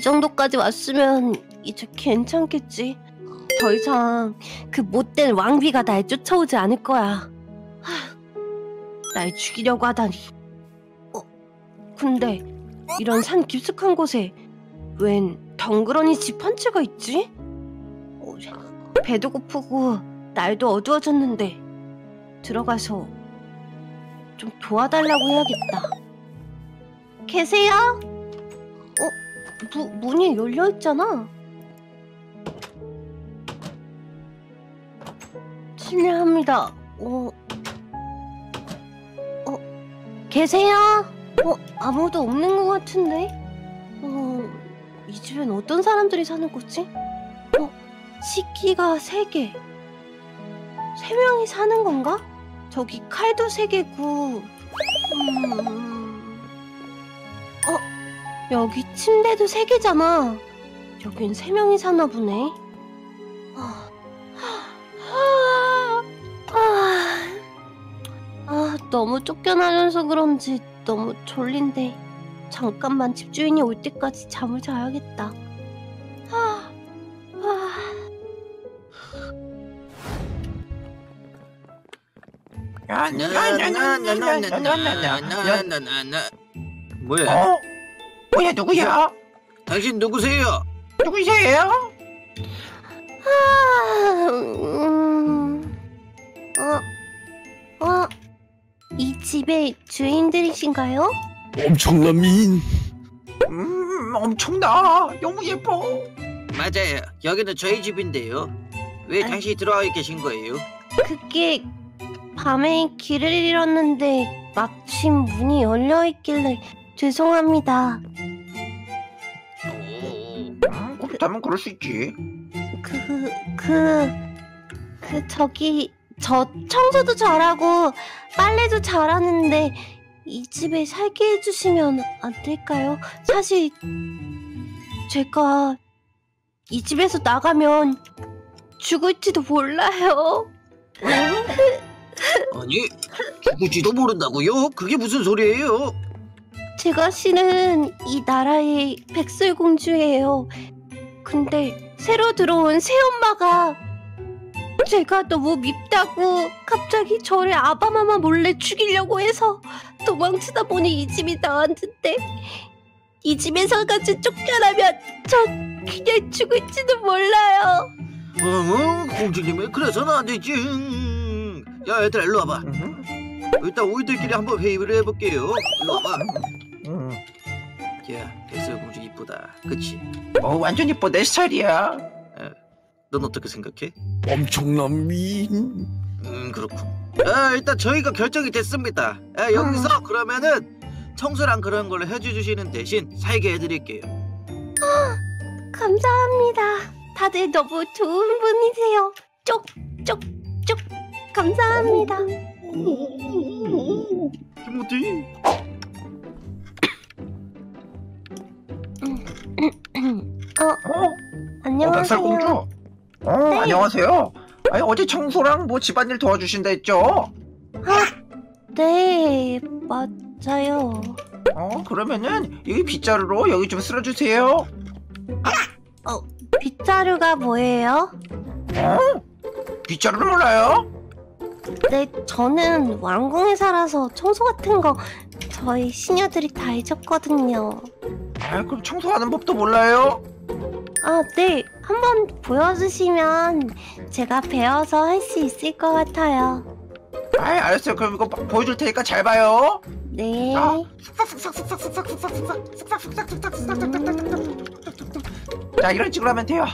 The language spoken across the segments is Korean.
정도까지 왔으면 이제 괜찮겠지. 더 이상 그 못된 왕비가 날 쫓아오지 않을 거야. 날 죽이려고 하다니. 근데 이런 산 깊숙한 곳에 웬 덩그러니 집 한 채가 있지? 배도 고프고 날도 어두워졌는데 들어가서 좀 도와달라고 해야겠다. 계세요? 문이 열려있잖아. 실례합니다. 계세요? 아무도 없는 것 같은데? 이 집엔 어떤 사람들이 사는 거지? 식기가 3개. 3명이 사는 건가? 저기 칼도 3개고. 여기 침대도 3개잖아. 여긴 3명이 사나 보네. 너무 쫓겨나면서 그런지 너무 졸린데 잠깐만 집주인이 올 때까지 잠을 자야겠다. 뭐야? 뭐야, 누구야? 당신 누구세요? 누구세요? 이 집의 주인들이신가요? 엄청난 미인. 엄청나. 너무 예뻐. 맞아요. 여기는 저희 집인데요. 왜 당신이 들어와 계신 거예요? 그게 밤에 길을 잃었는데 마침 문이 열려있길래 죄송합니다. 그렇다면 그럴 수 있지. 저기 저 청소도 잘하고 빨래도 잘하는데 이 집에 살게 해주시면 안 될까요? 사실 제가 이 집에서 나가면 죽을지도 몰라요. 아니, 죽을지도 모른다고요? 그게 무슨 소리예요? 제가 실은 이 나라의 백설공주예요. 근데 새로 들어온 새엄마가 제가 너무 밉다고 갑자기 저를 아바마마 몰래 죽이려고 해서 도망치다 보니 이 집이 나왔는데 이 집에서까지 쫓겨나면 저 그냥 죽을지도 몰라요. 공주님은 그래서는 안 되지. 야, 얘들아 일로 와봐. 일단 우리들끼리 한번 회의를 해볼게요. 일로 와봐. 야, 백설공주 이쁘다, 그치? 완전 예뻐. 내 스타일이야. 넌 어떻게 생각해? 엄청난 미인. 그렇군. 일단 저희가 결정이 됐습니다. 여기서 그러면은 청소랑 그런 걸 해주시는 대신 살게 해드릴게요. 감사합니다. 다들 너무 좋은 분이세요. 쪽쪽쪽 감사합니다. 김호디. 안녕하세요. 백설공주. 네. 안녕하세요. 아니, 어제 청소랑 뭐 집안일 도와주신다 했죠? 네, 맞아요. 그러면은 여기 빗자루로 여기 좀 쓸어주세요. 빗자루가 뭐예요? 빗자루를 몰라요? 네, 저는 왕궁에 살아서 청소 같은 거 저희 시녀들이 다 해줬거든요. 그럼 청소하는 법도 몰라요? 네. 한번 보여주시면 제가 배워서 할 수 있을 것 같아요. 알았어요. 그럼 이거 보여줄 테니까 잘 봐요. 네. 자, 이런 식으로 하면 돼요.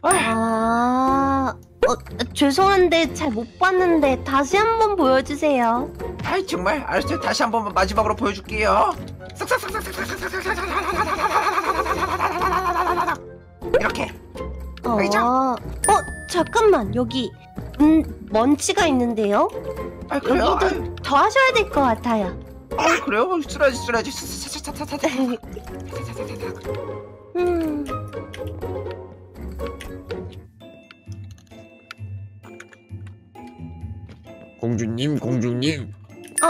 죄송한데 잘 못 봤는데 다시 한번 보여주세요. 정말 알았어요. 다시 한번 마지막으로 보여줄게요. 이렇게. 잠깐만, 여기 먼지가 있는데요? 그래요? 여기도 더 하셔야 될 것 같아요. 그래요? 쓰라지. 공주님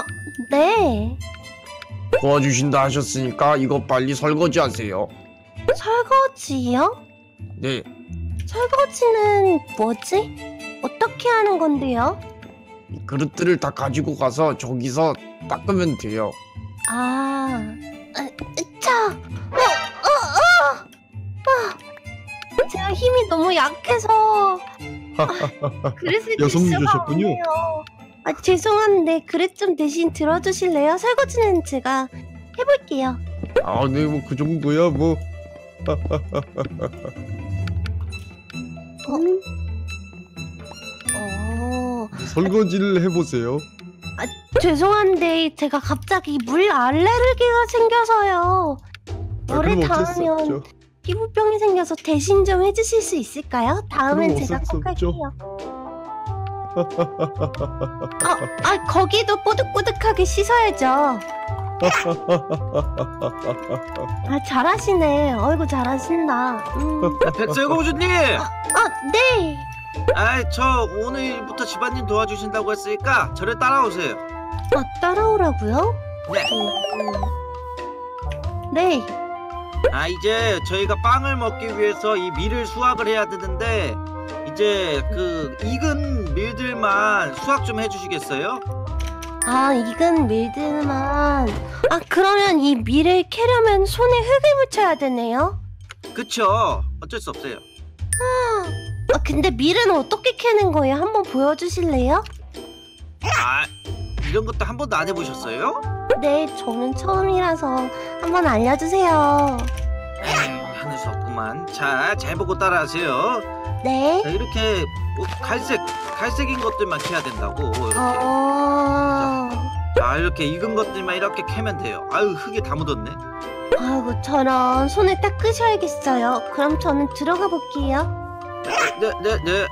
네. 도와주신다 하셨으니까 이거 빨리 설거지 하세요. 설거지요? 네, 설거지는 뭐지? 어떻게 하는 건데요? 이 그릇들을 다 가지고 가서 저기서 닦으면 돼요. 으차! 제가 힘이 너무 약해서 그릇을 들 수가 여성이셨군요. 없네요. 죄송한데 그릇 좀 대신 들어주실래요? 설거지는 제가 해볼게요. 아, 네, 뭐 그 정도야 뭐. 설거지를 해보세요. 죄송한데 제가 갑자기 물 알레르기가 생겨서요. 물을 그럼 어쩔 수 닿으면 없죠. 피부병이 생겨서 대신 좀 해주실 수 있을까요? 다음엔 그럼 제가 어쩔 수 꼭 없죠. 할게요. 거기도 뽀득뽀득하게 씻어야죠. 잘하시네. 어이구 잘하신다. 백설공주님! 네. 저 오늘부터 집안일 도와주신다고 했으니까 저를 따라오세요. 따라오라고요? 네. 네. 이제 저희가 빵을 먹기 위해서 이 밀을 수확을 해야 되는데 이제 그 익은 밀들만 수확 좀 해주시겠어요? 익은 밀들만. 그러면 이 밀을 캐려면 손에 흙을 묻혀야 되네요. 그쵸? 어쩔 수 없어요. 근데 밀은 어떻게 캐는 거예요? 한번 보여주실래요? 이런 것도 한 번도 안 해보셨어요? 네, 저는 처음이라서 한번 알려주세요. 하늘 수 없구만. 자, 잘 보고 따라하세요. 네. 자, 이렇게 갈색인 것들만 캐야 된다고. 이렇게. 자, 이렇게 익은 것들만 이렇게 캐면 돼요. 아유, 흙에 다 묻었네. 아이고, 저런 손을 닦으셔야겠어요. 그럼 저는 들어가 볼게요. 네.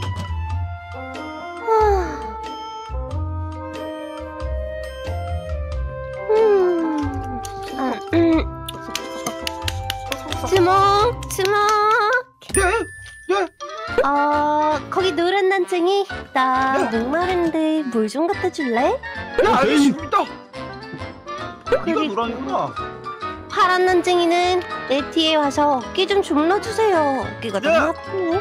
주먹. 네? 거기 노란 난쟁이. 나 목마른데 물 좀 갖다 줄래? 네, 알겠습니다. 이거 그리고 노랑이구나. 파란 난쟁이는 내 뒤에 와서 어깨 좀 주물러주세요. 어깨가 너무 아프네.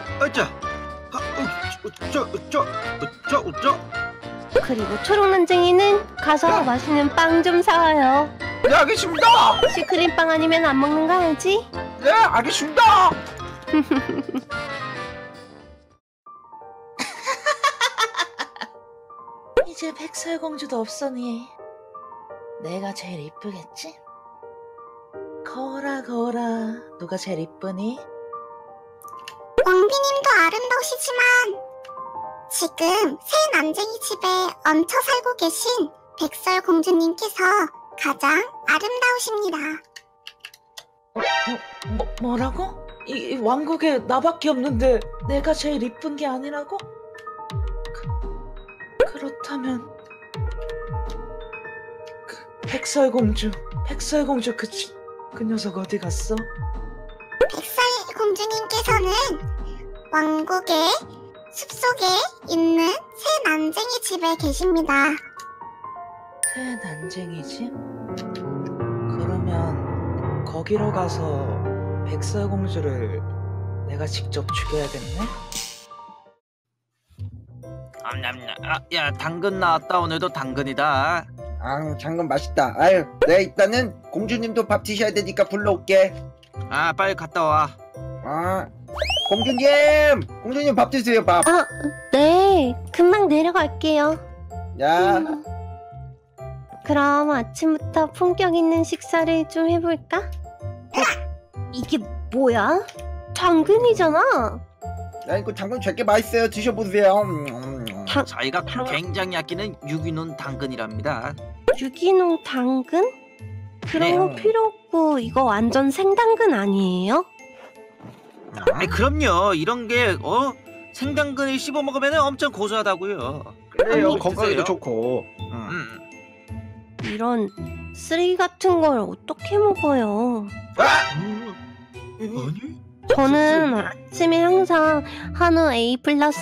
그리고 초록 난쟁이는 가서 맛있는 빵 좀 사와요. 네, 알겠습니다. 슈크림빵 아니면 안 먹는 거 알지? 네, 알겠습니다. 이제 백설공주도 없으니 내가 제일 이쁘겠지? 거울아 누가 제일 이쁘니? 왕비님도 아름다우시지만 지금 새 난쟁이 집에 얹혀 살고 계신 백설공주님께서 가장 아름다우십니다. 뭐라고? 이 왕국에 나밖에 없는데 내가 제일 이쁜 게 아니라고? 그렇다면 백설공주 그 녀석 어디 갔어? 백설공주님께서는 왕국의 숲속에 있는 새 난쟁이 집에 계십니다. 새 난쟁이 집? 그러면 거기로 가서 백설공주를 내가 직접 죽여야겠네? 야, 당근 나왔다. 오늘도 당근이다. 당근 맛있다. 아유, 네, 일단은 공주님도 밥 드셔야 되니까 불러올게. 빨리 갔다 와. 공주님 밥 드세요, 밥. 네. 금방 내려갈게요. 야, 그럼 아침부터 품격 있는 식사를 좀 해볼까? 이게 뭐야? 당근이잖아. 야, 이거 당근 되게 맛있어요. 드셔보세요. 저희가 굉장히 아끼는 유기농 당근이랍니다. 유기농 당근? 그런 네. 거 필요 없고 이거 완전 생당근 아니에요? 그럼요. 이런 게 생당근을 씹어 먹으면 엄청 고소하다고요. 그래요. 아니, 건강에도 드세요. 좋고. 이런 쓰레기 같은 걸 어떻게 먹어요? 아니? 저는 아침에 항상 한우 A++++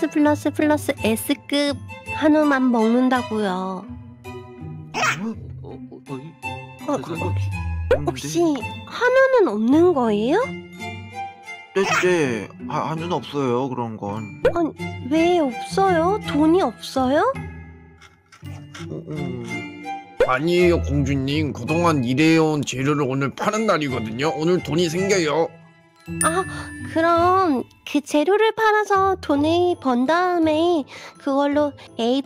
S급 한우만 먹는다고요. 없는데. 혹시 한우는 없는 거예요? 네, 한우는 없어요. 그런 건. 왜 없어요? 돈이 없어요? 아니에요, 공주님. 그동안 일해온 재료를 오늘 파는 날이거든요. 오늘 돈이 생겨요. 아, 그럼 그 재료를 팔아서 돈을 번 다음에 그걸로 A++++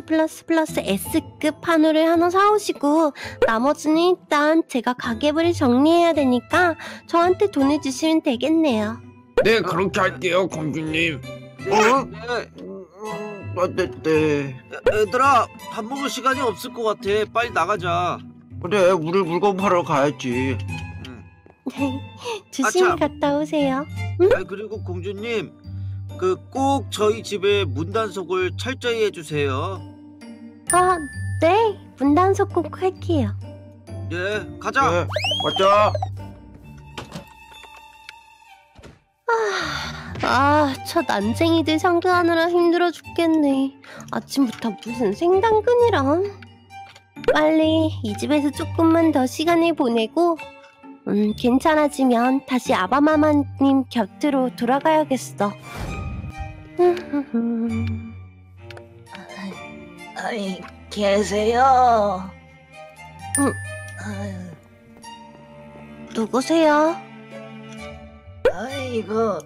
S급 한우를 하나 사오시고 나머지는 일단 제가 가계부를 정리해야 되니까 저한테 돈을 주시면 되겠네요. 네, 그렇게 할게요, 공주님. 네. 얘들아, 밥 먹을 시간이 없을 것 같아. 빨리 나가자. 그래, 우리 물건 팔러 가야지. 조심히 아차. 갔다 오세요. 그리고 공주님, 꼭 저희 집에 문단속을 철저히 해주세요. 아, 네. 문단속 꼭 할게요. 예, 가자. 네, 가자. 저 난쟁이들 상대하느라 힘들어 죽겠네. 아침부터 무슨 생당근이랑. 빨리 이 집에서 조금만 더 시간을 보내고 괜찮아지면 다시 아바마마님 곁으로 돌아가야겠어. 아이, 계세요? 응. 누구세요? 이거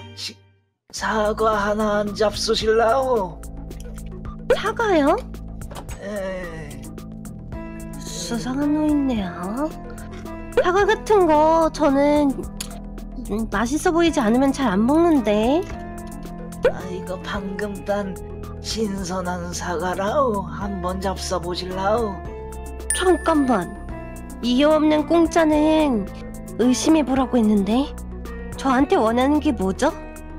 사과 하나 안 잡수실라오? 사과요? 에, 수상한 노인네요. 사과 같은 거 저는 맛있어 보이지 않으면 잘 안 먹는데. 이거 방금 딴 신선한 사과라오. 한번 잡숴 보실라오? 잠깐만. 이유 없는 공짜는 의심해보라고 했는데 저한테 원하는 게 뭐죠?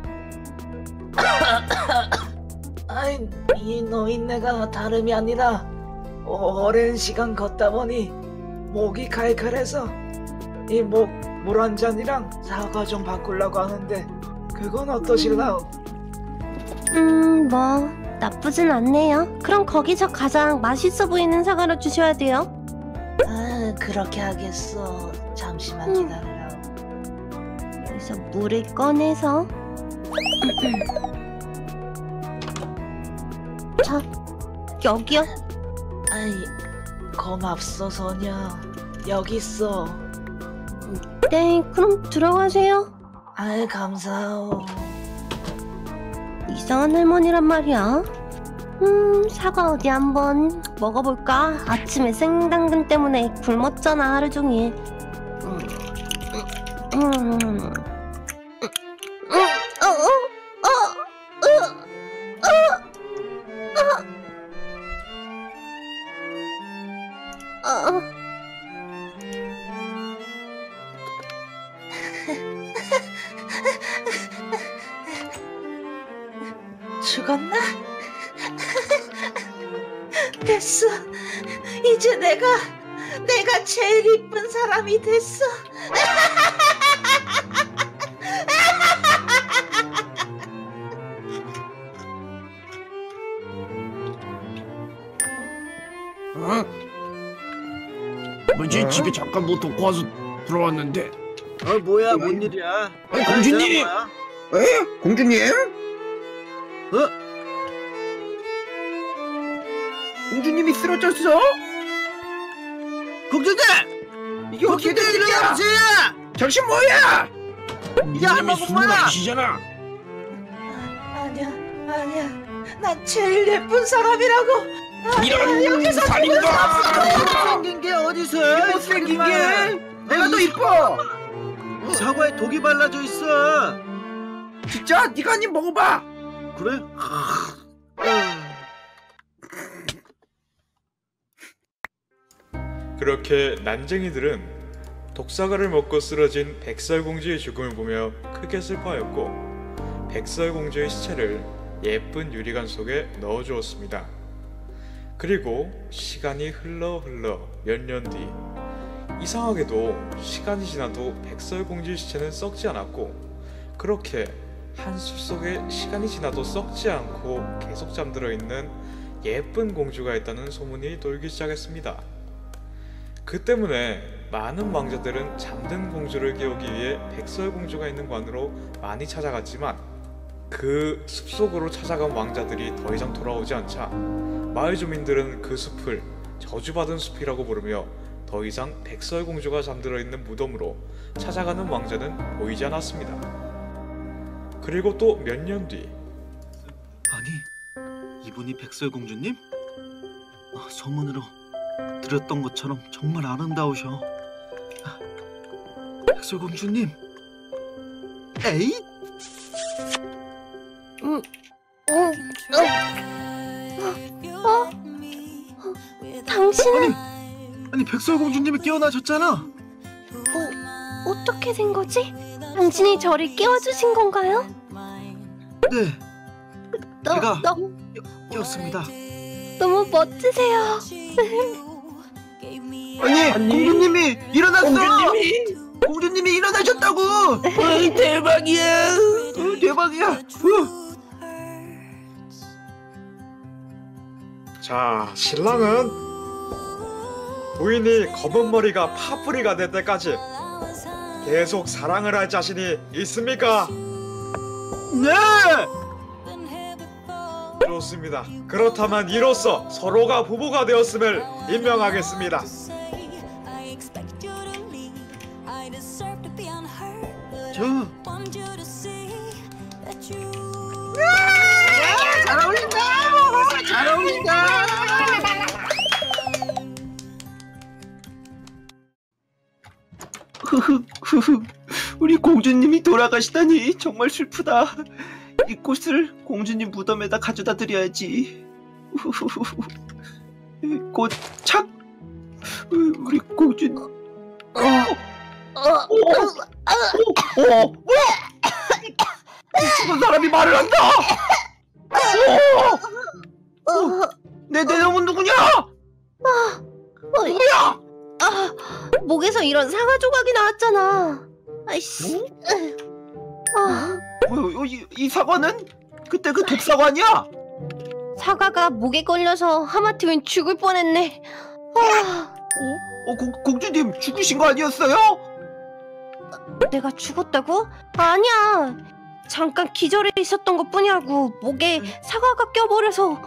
이 노인네가 다름이 아니라 오랜 시간 걷다 보니 목이 칼칼해서 이 목 물 한 잔이랑 사과 좀 바꾸려고 하는데 그건 어떠실라오? 뭐 나쁘진 않네요. 그럼 거기서 가장 맛있어 보이는 사과를 주셔야 돼요. 그렇게 하겠어. 잠시만 기다려라. 여기서 물을 꺼내서 자, 여기요. 고맙소 소녀. 여기 있어. 네, 그럼 들어가세요. 감사하오. 이상한 할머니란 말이야. 사과 어디 한번 먹어볼까? 아침에 생당근 때문에 굶었잖아 하루 종일. 죽었나? 됐어. 이제 내가 제일 이쁜 사람이 됐어. 뭐지? 집에 잠깐 뭐 놓고 와서 들어왔는데. 뭐야, 뭔 일이야? 공주님! 에? 공주님? 공주님이 쓰러졌어? 공주님! 이게 어떻게 된 일이야? 정신 뭐야? 공주님이 숨을 마시잖아. 아니야. 난 제일 예쁜 사람이라고. 이런 살인마! 생긴 게 어디서? 못생긴 게 내가 더 이뻐. 사과에 독이 발라져 있어. 진짜? 네가 한 입 먹어봐. 그래? 그렇게 난쟁이들은 독사과를 먹고 쓰러진 백설공주의 죽음을 보며 크게 슬퍼하였고 백설공주의 시체를 예쁜 유리관 속에 넣어주었습니다. 그리고 시간이 흘러 몇 년 뒤, 이상하게도 시간이 지나도 백설공주의 시체는 썩지 않았고 그렇게 한 숲속에 시간이 지나도 썩지 않고 계속 잠들어 있는 예쁜 공주가 있다는 소문이 돌기 시작했습니다. 그 때문에 많은 왕자들은 잠든 공주를 깨우기 위해 백설공주가 있는 관으로 많이 찾아갔지만 그 숲속으로 찾아간 왕자들이 더 이상 돌아오지 않자 마을 주민들은 그 숲을 저주받은 숲이라고 부르며 더 이상 백설공주가 잠들어 있는 무덤으로 찾아가는 왕자는 보이지 않았습니다. 그리고 또 몇 년 뒤, 아니, 이분이 백설공주님? 소문으로 들었던 것처럼 정말 아름다우셔. 백설공주님? 에이? 당신은 아니 백설공주님이 깨어나셨잖아. 어떻게 된 거지? 당신이 저를 깨워주신 건가요? 네, 제가 너무 깨웠습니다. 너무 멋지세요. 아니, 공주님이 일어났어. 공주님이 일어나셨다고. 대박이야. 대박이야. 자, 신랑은 부인이 검은 머리가 파뿌리가 될 때까지 계속 사랑을 할 자신이 있습니까? 네. 좋습니다. 그렇다면 이로써 서로가 부부가 되었음을 임명하겠습니다. 잘 어울린다. 잘 어울린다. 우리 공주님이 돌아가시다니 정말 슬프다. 이 꽃을 공주님 무덤에다 가져다 드려야지. 꽃착. 우리 공주님. 죽은 사람이 말을 한다. 내 놈은 누구냐? 누구야? 목에서 이런 사과 조각이 나왔잖아. 아이씨. 이 사과는 그때 그 독사과 아니야? 사과가 목에 걸려서 하마터면 죽을 뻔했네. 공주님 죽으신 거 아니었어요? 내가 죽었다고? 아니야. 잠깐 기절해 있었던 것 뿐이라고. 목에 사과가 껴버려서.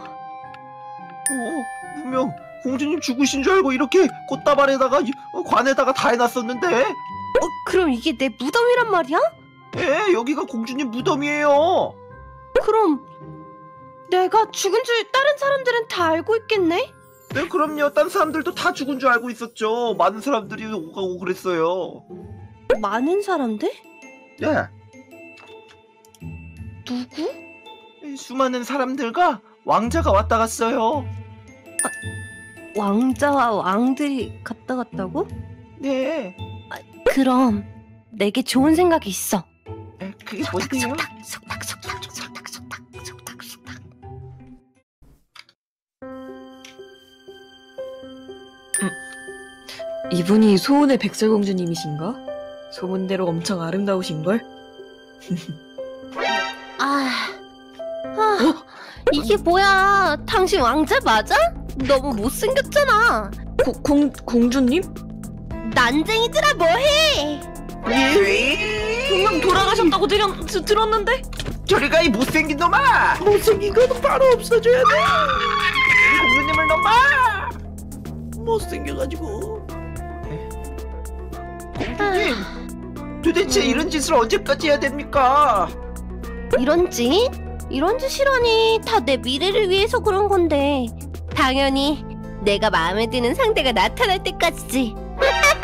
분명 공주님 죽으신 줄 알고 이렇게 꽃다발에다가 관에다가 다 해놨었는데. 그럼 이게 내 무덤이란 말이야? 예, 여기가 공주님 무덤이에요. 그럼 내가 죽은 줄 다른 사람들은 다 알고 있겠네? 네, 그럼요. 딴 사람들도 다 죽은 줄 알고 있었죠. 많은 사람들이 오고 그랬어요. 많은 사람들? 예. 누구? 수많은 사람들과 왕자가 왔다 갔어요. 왕자와 왕들이 갔다 갔다고? 네. 그럼 내게 좋은 생각이 있어. 그게 뭔데요? 속닥. 이분이 소원의 백설공주님이신가? 소문대로 엄청 아름다우신걸? 이게 뭐야? 당신 왕자 맞아? 너무 못생겼잖아. 공주님? 난쟁이들아 뭐해? 분명 돌아가셨다고 들었는데? 저리 가, 이 못생긴 놈아! 못생긴 거는 바로 없어져야 돼! 공주님을 놈아! 못생겨가지고. 공주님, 도대체 이런 짓을 언제까지 해야 됩니까? 이런 짓? 이런 짓이라니 다 내 미래를 위해서 그런 건데 당연히 내가 마음에 드는 상대가 나타날 때까지지.